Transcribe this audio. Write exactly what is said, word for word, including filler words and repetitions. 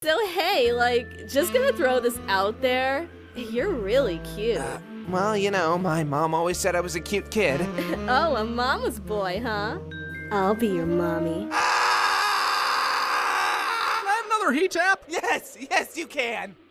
So hey, like, just gonna throw this out there. You're really cute. Uh, well, you know, my mom always said I was a cute kid. Oh, a mama's boy, huh? I'll be your mommy. Can I have another heat tap? Yes, yes, you can.